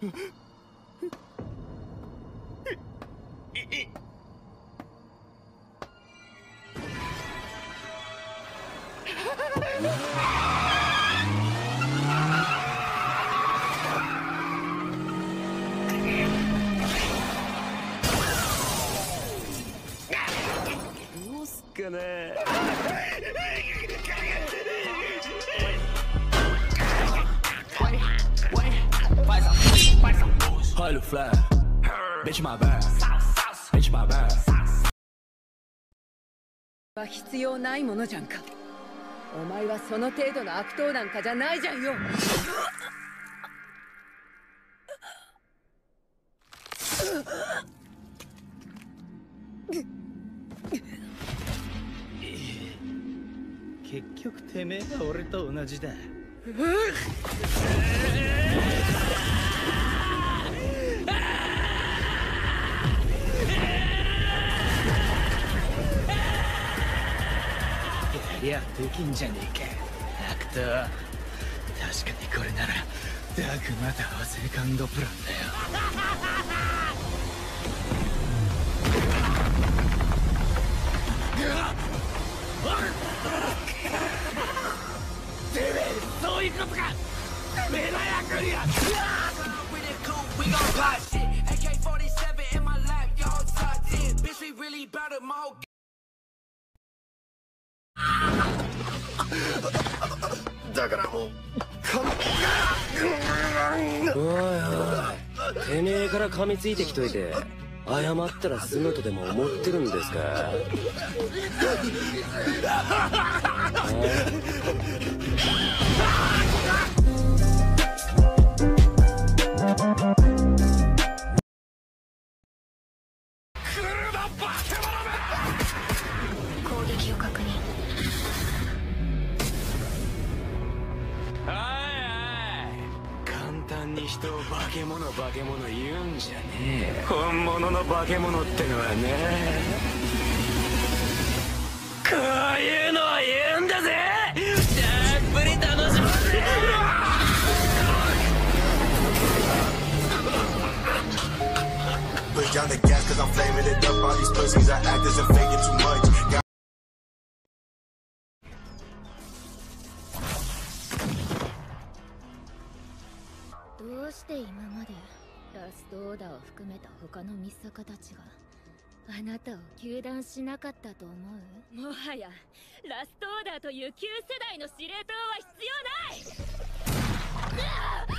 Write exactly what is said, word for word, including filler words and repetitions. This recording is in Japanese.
どうすっかね。Hello, fly. Bitch, my bad. Bitch, my bad. は必要ないものじゃんか。お前はその程度の悪党なんかじゃないじゃんよ。 結局てめえが俺と同じだ。いや、できんじゃねえか、悪党。確かにこれならダークマターはセカンドプランだよ。てめえ、そういうことか。目の役にはだからもうおいおい、てめえから噛みついてきといて謝ったら済むとでも思ってるんですか。 攻撃を確認。 簡単に人を化け物化け物言うんじゃねえ。本物の化け物ってのはね、こういうのは言うんだぜ。たっぷり楽しませ。 Push down the gas cause I'm flaming it up. All these pussies are actors and faking too much. どうして今までラストオーダーを含めた他のミサカたちがあなたを糾弾しなかったと思う？もはやラストオーダーという旧世代の司令塔は必要ない。